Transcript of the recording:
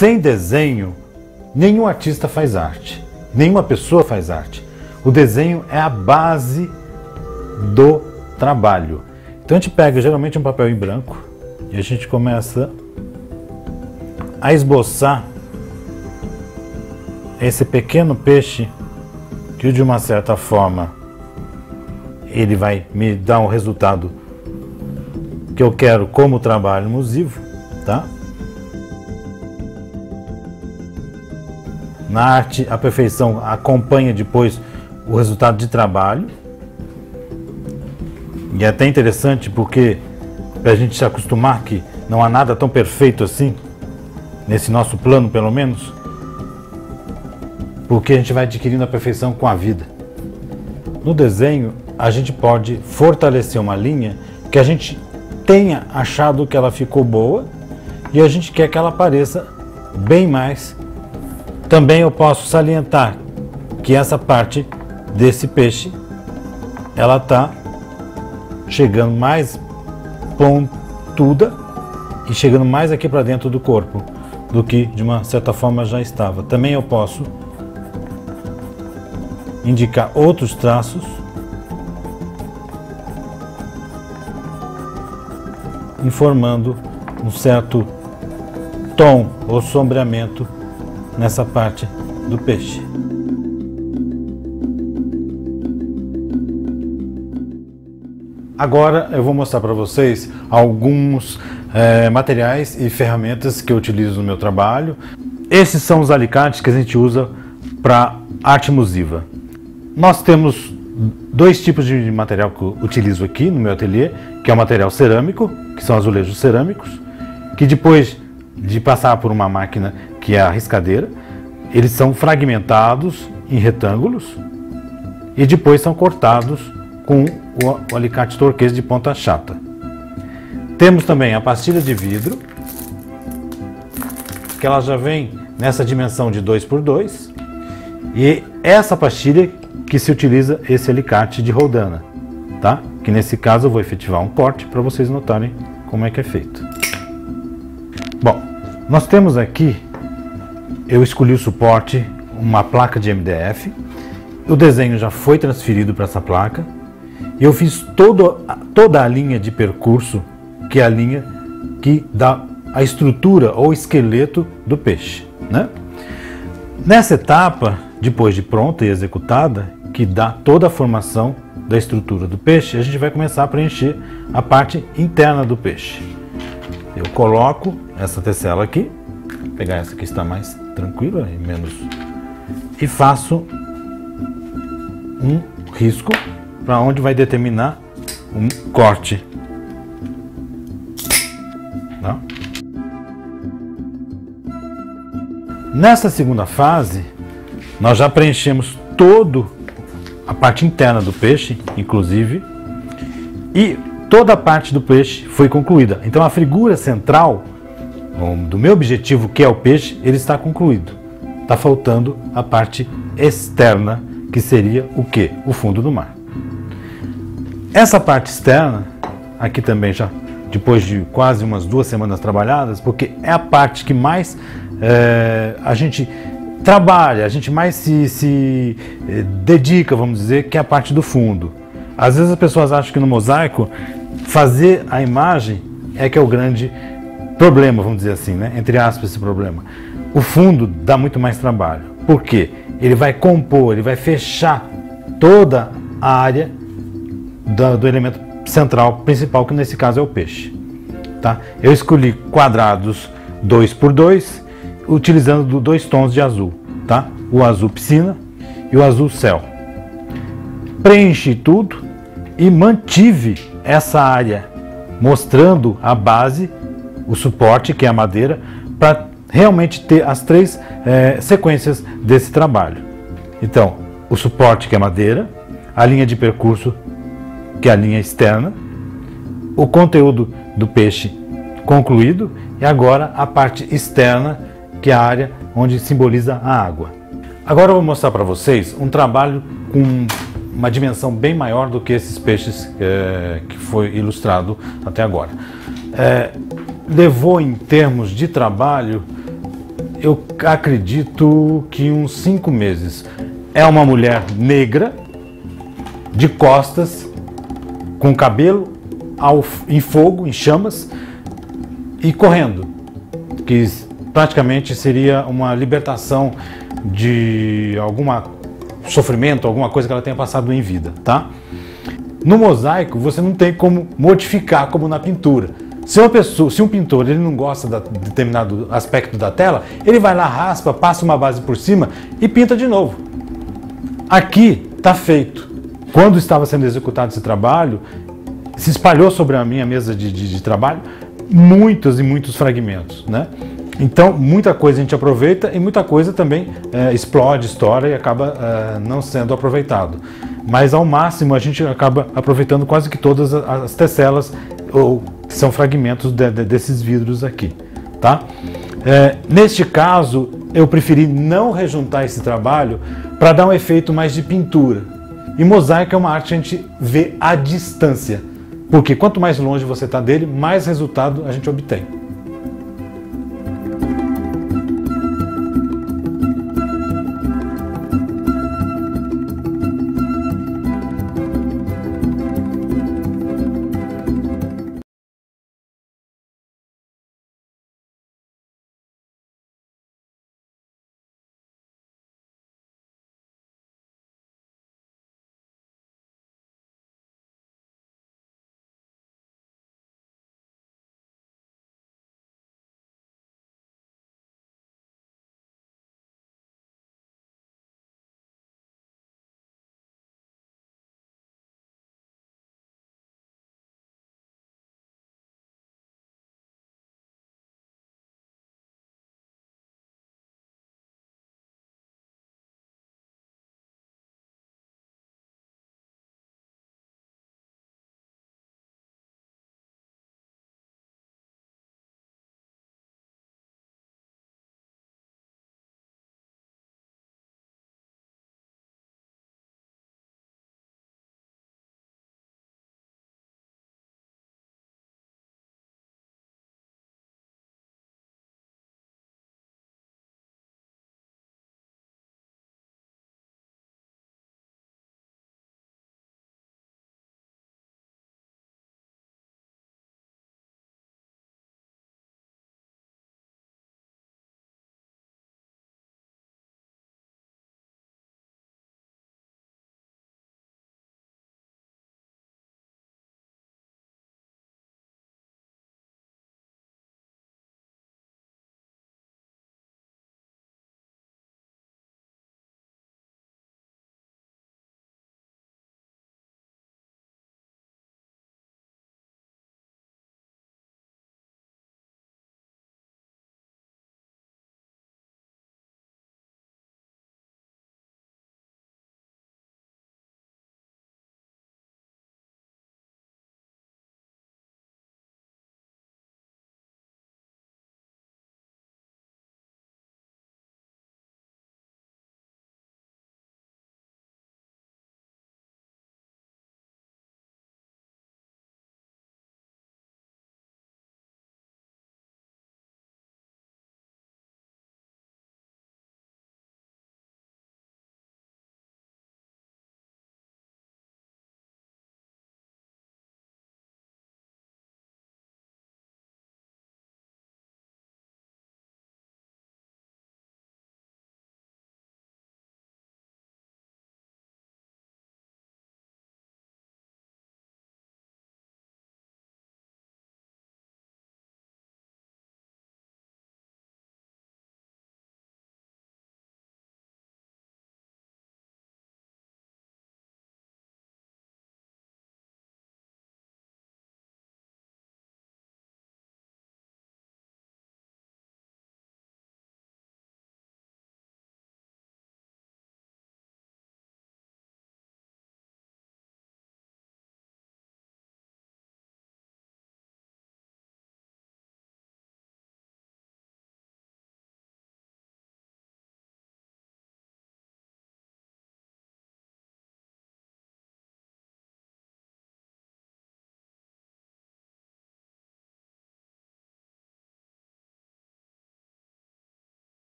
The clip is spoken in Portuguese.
sem desenho, nenhum artista faz arte, nenhuma pessoa faz arte. O desenho é a base do trabalho. Então a gente pega geralmente um papel em branco e a gente começa a esboçar esse pequeno peixe que de uma certa forma ele vai me dar um resultado que eu quero como trabalho musivo, tá? Na arte, a perfeição acompanha depois o resultado de trabalho. E é até interessante porque, para a gente se acostumar que não há nada tão perfeito assim, nesse nosso plano pelo menos, porque a gente vai adquirindo a perfeição com a vida. No desenho, a gente pode fortalecer uma linha que a gente tenha achado que ela ficou boa e a gente quer que ela apareça bem mais. Também eu posso salientar que essa parte desse peixe, ela está chegando mais pontuda e chegando mais aqui para dentro do corpo do que de uma certa forma já estava. Também eu posso indicar outros traços informando um certo tom ou sombreamento nessa parte do peixe. Agora eu vou mostrar para vocês alguns materiais e ferramentas que eu utilizo no meu trabalho. Esses são os alicates que a gente usa para arte musiva. Nós temos dois tipos de material que eu utilizo aqui no meu ateliê, que é o material cerâmico, que são azulejos cerâmicos, que depois de passar por uma máquina que é a riscadeira, eles são fragmentados em retângulos e depois são cortados com o alicate turquesa de ponta chata. Temos também a pastilha de vidro, que ela já vem nessa dimensão de 2x2, e essa pastilha que se utiliza esse alicate de roldana, tá? Que nesse caso eu vou efetivar um corte para vocês notarem como é que é feito. Bom, nós temos aqui, eu escolhi o suporte, uma placa de MDF, o desenho já foi transferido para essa placa, e eu fiz toda a linha de percurso, que é a linha que dá a estrutura ou esqueleto do peixe, né? Nessa etapa, depois de pronta e executada, que dá toda a formação da estrutura do peixe, a gente vai começar a preencher a parte interna do peixe. Eu coloco essa tecela aqui, vou pegar essa que está mais tranquila e menos, e faço um risco para onde vai determinar um corte. Tá? Nessa segunda fase, nós já preenchemos toda a parte interna do peixe, inclusive, e toda a parte do peixe foi concluída. Então a figura central do meu objetivo, que é o peixe, ele está concluído. Está faltando a parte externa, que seria o quê? O fundo do mar. Essa parte externa, aqui também já depois de quase umas 2 semanas trabalhadas, porque é a parte que mais a gente trabalha, a gente mais se dedica, vamos dizer, que é a parte do fundo. Às vezes as pessoas acham que no mosaico fazer a imagem é que é o grande problema, vamos dizer assim, né? Entre aspas, esse problema. O fundo dá muito mais trabalho. Por quê? Ele vai compor, ele vai fechar toda a área do elemento central principal, que nesse caso é o peixe. Tá? Eu escolhi quadrados 2x2, utilizando 2 tons de azul, tá? O azul piscina e o azul céu. Preenchi tudo e mantive essa área, mostrando a base, o suporte, que é a madeira, para realmente ter as 3 sequências desse trabalho. Então, o suporte, que é madeira, a linha de percurso, que é a linha externa, o conteúdo do peixe concluído e agora a parte externa, que é a área onde simboliza a água. Agora eu vou mostrar para vocês um trabalho com uma dimensão bem maior do que esses peixes que foi ilustrado até agora. Levou, em termos de trabalho, eu acredito que uns 5 meses. É uma mulher negra, de costas, com cabelo em fogo, em chamas, e correndo, que praticamente seria uma libertação de algum sofrimento, alguma coisa que ela tenha passado em vida, tá? No mosaico, você não tem como modificar como na pintura. Se um pintor ele não gosta de determinado aspecto da tela, ele vai lá, raspa, passa uma base por cima e pinta de novo. Aqui está feito. Quando estava sendo executado esse trabalho, se espalhou sobre a minha mesa de trabalho muitos e muitos fragmentos, né? Então, muita coisa a gente aproveita e muita coisa também explode, estoura e acaba não sendo aproveitado. Mas, ao máximo, a gente acaba aproveitando quase que todas as tecelas, ou que são fragmentos desses vidros aqui, tá? Neste caso, eu preferi não rejuntar esse trabalho para dar um efeito mais de pintura. E mosaico é uma arte que a gente vê à distância, porque quanto mais longe você está dele, mais resultado a gente obtém.